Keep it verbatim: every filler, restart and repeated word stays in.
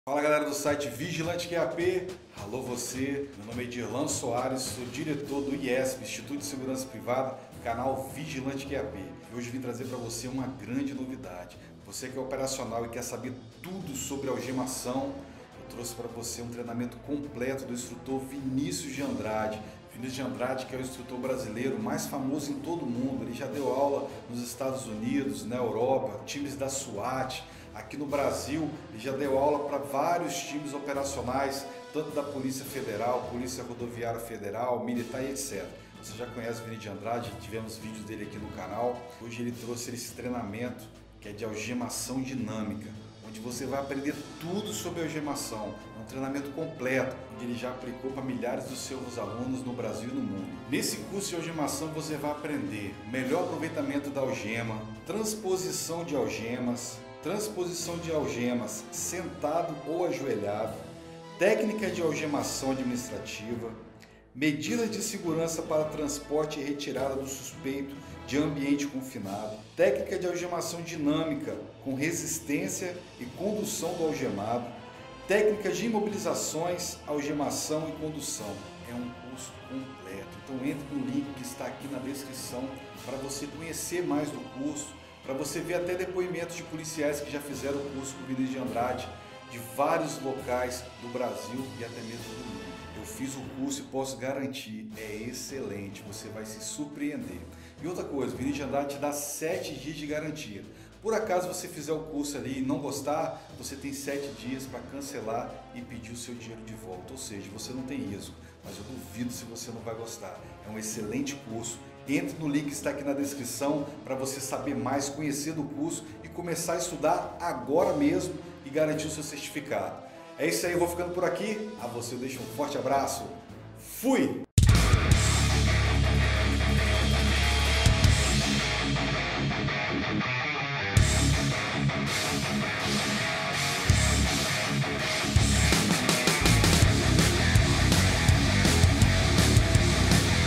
Fala galera do site Vigilante Q A P, alô você, meu nome é Edirlan Soares, sou diretor do I E S P, Instituto de Segurança Privada, canal Vigilante Q A P. E hoje vim trazer para você uma grande novidade. Você que é operacional e quer saber tudo sobre algemação, eu trouxe para você um treinamento completo do instrutor Vinícius de Andrade. Vinícius de Andrade, que é o instrutor brasileiro mais famoso em todo o mundo, ele já deu aula nos Estados Unidos, na Europa, times da SWAT. Aqui no Brasil, ele já deu aula para vários times operacionais, tanto da Polícia Federal, Polícia Rodoviária Federal, Militar e etcétera. Você já conhece o Vinícius de Andrade, tivemos vídeos dele aqui no canal. Hoje ele trouxe esse treinamento que é de algemação dinâmica, onde você vai aprender tudo sobre algemação. É um treinamento completo, onde ele já aplicou para milhares dos seus alunos no Brasil e no mundo. Nesse curso de algemação você vai aprender o melhor aproveitamento da algema, transposição de algemas, transposição de algemas sentado ou ajoelhado, técnica de algemação administrativa, medidas de segurança para transporte e retirada do suspeito de ambiente confinado, técnica de algemação dinâmica com resistência e condução do algemado, técnicas de imobilizações, algemação e condução. É um curso completo, então entre no link que está aqui na descrição para você conhecer mais do curso, para você ver até depoimentos de policiais que já fizeram o curso com o Vinícius de Andrade, de vários locais do Brasil e até mesmo do mundo. Eu fiz o curso e posso garantir, é excelente, você vai se surpreender. E outra coisa, o Vinícius de Andrade te dá sete dias de garantia. Por acaso você fizer o curso ali e não gostar, você tem sete dias para cancelar e pedir o seu dinheiro de volta. Ou seja, você não tem risco, mas eu duvido se você não vai gostar. É um excelente curso. Entre no link que está aqui na descrição para você saber mais, conhecer do curso e começar a estudar agora mesmo e garantir o seu certificado. É isso aí, eu vou ficando por aqui. A você eu deixo um forte abraço. Fui!